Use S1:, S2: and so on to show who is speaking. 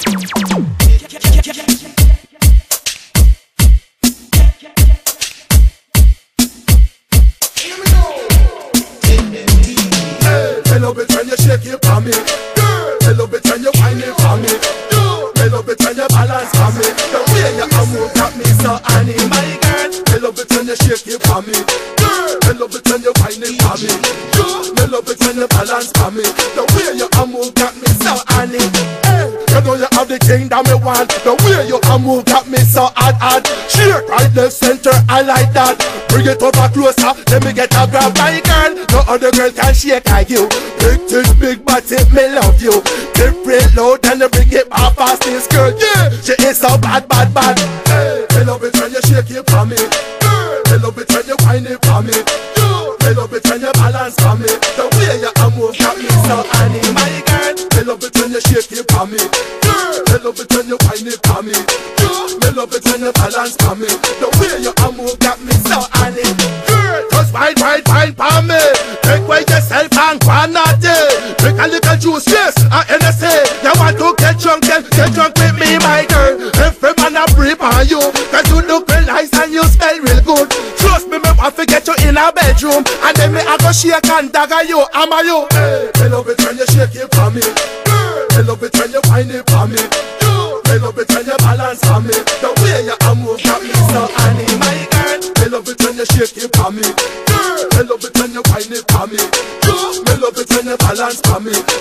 S1: Me love it when you shake it for me. Me love it when you whine it for me. Me love it when you balance for me. The way you move got me so honey, my girl. Me love it when you shake it for me. Me love it when you whine it for me. Me love it when you balance for me. The way you move got me so honey. You know you have the thing that me want. The way you move got me so hard. Shake right, left, center, I like that. Bring it over closer, let me get a grab, my girl. No other girl can shake like you. Big tits, big body, me love you. Different load and you bring it back fast, this girl, yeah. She is so bad, bad, bad. Hey, me love it when you shake it for me. Me love it when you whine it for me. Me love it when you balance for me. The way you move got me so honey, my girl. Me love it when you shake it for me. Me love it when you whine it for me. Me love it when you balance for me. The way you move got me so honey. Just wine for me. Take away yourself and go naughty. Drink a little juice, yes, and NSA. You want to get drunk, then get drunk with me, my girl. Every man a breathe on you, cause you look real nice and you smell real good. Trust me, me want to get you in a bedroom, and then me I go shake and dagger you, am I you? Hey, me love it when you shake it for me. Me love it when you whine it for me. Me love it when you balance for me. The way you move got me so honey, my girl. Me love it when you shake it for me. Me love it when you whine it for me. Me love it when you balance for me.